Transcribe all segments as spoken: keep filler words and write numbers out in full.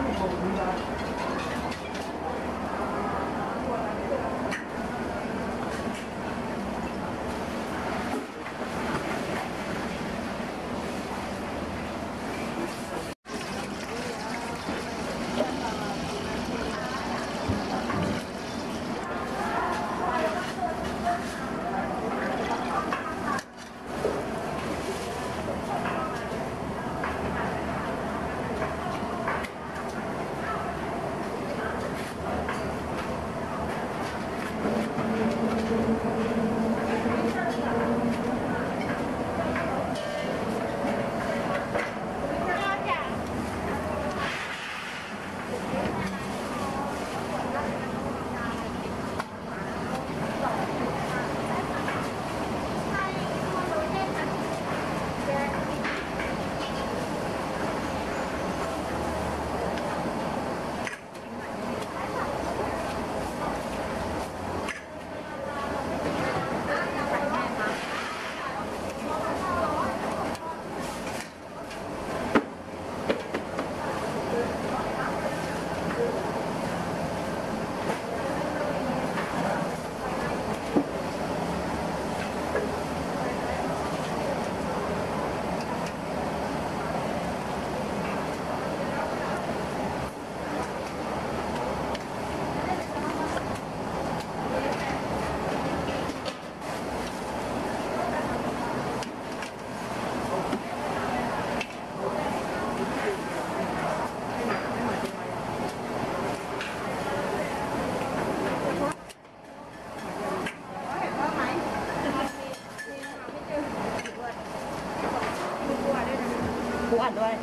กูอัดด้วย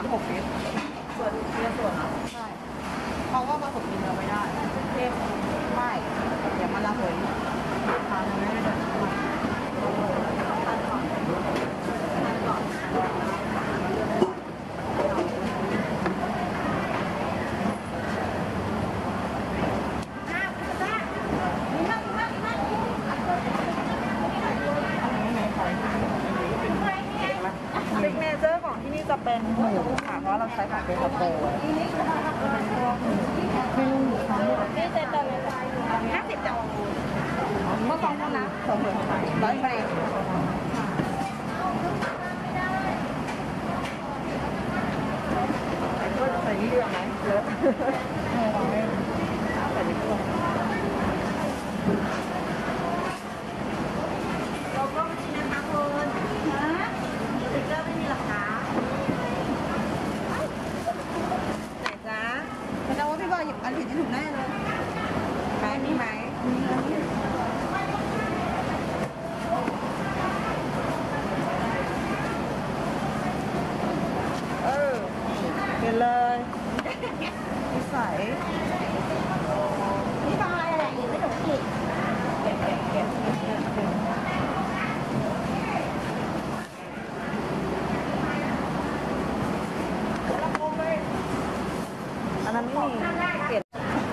หกลิตรส่วนเทียส่วนนะใช่เพราะว่าผสมดินเราไม่ได้เทพไม่เดี๋ยวมันระเหยทานไม่ได้แบบตัดก่อนตัดก่อนซิกเนเจอร์ของที่นี่จะเป็นหมูค่ะเพราะเราใช้ผักเบตาโกเป็นพวกเมนูหมูทั้งหมดนี่เซ็ตเลยห้าสิบจานเมื่อสองคนนะสองคนไปร้อยเกรดใส่เยอะไหมเยอะใส่เยอะเราก็ไม่มีนะคะคุณนะสติ๊กเกอร์ไม่มีหรอคะไหนจ๊ะแสดงว่าพี่บอยหยิบอันผิดที่ถูกแน่เลยแม่นี่ไหมเออเห็นเลยนิสัยนี่บอยอะไรอีกไม่ถูกผิดเก็บเก็บเก็บอันนั้นไม่มีเปลี่ยน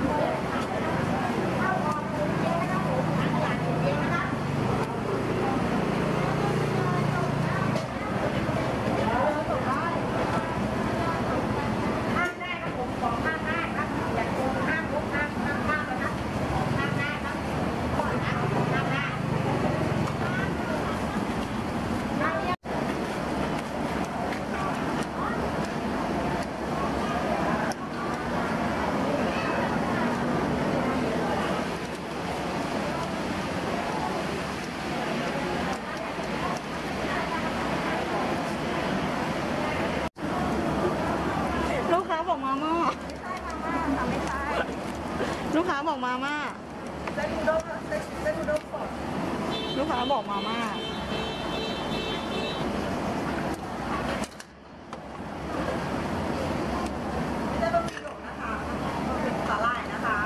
ลูกค้าบอกมาม่าไม่ใช่ลูกค้าบอกมาม่าได้ดูดมได้ได้ดูดมสดลูกค้าบอกมาม่าไม่ได้บะหมี่หยกนะคะเป็นสาหร่ายนะคะ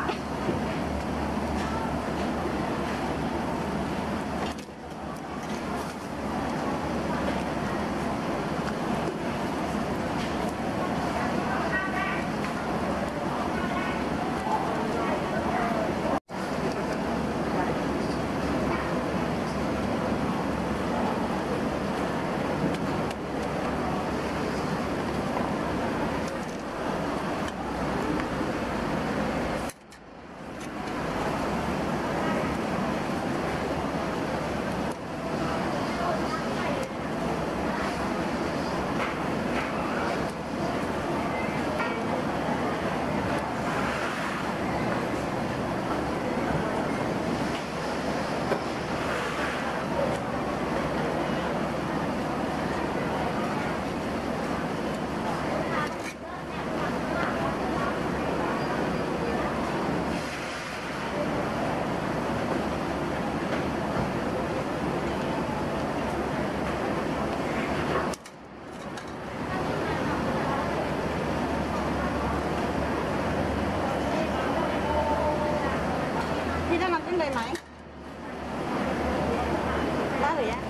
พี่จะน้ำจิ้มเลยไหมได้หรือยัง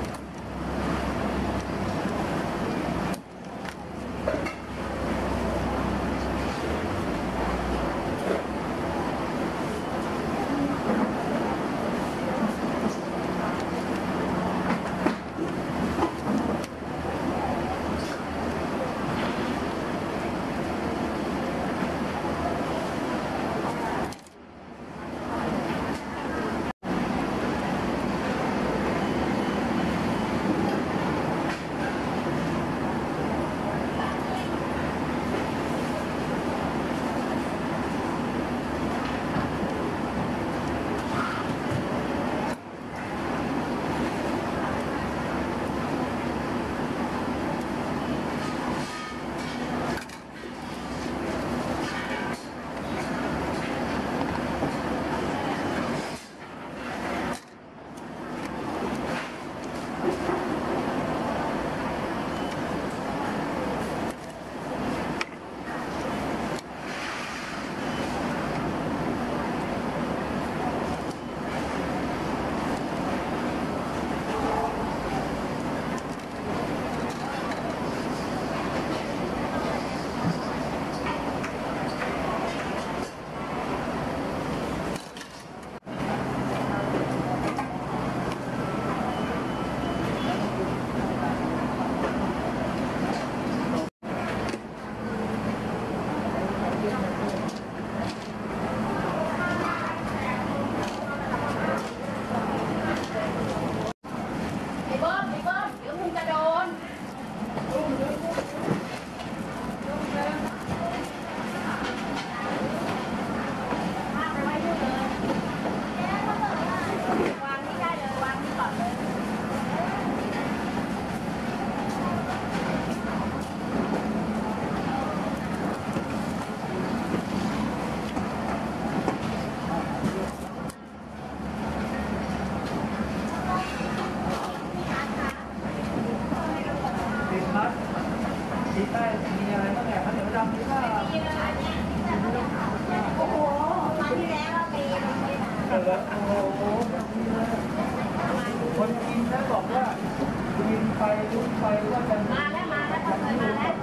ที่ใต้มีอะไรบ้างเนี่ยข้าวเหนียวดำนี่ก็โอ้โหมาที่แล้วมีเออโอ้โหคนกินนะบอกว่ากินไปลุ้นไปว่าจะมาแล้วมาแล้วมาแล้ว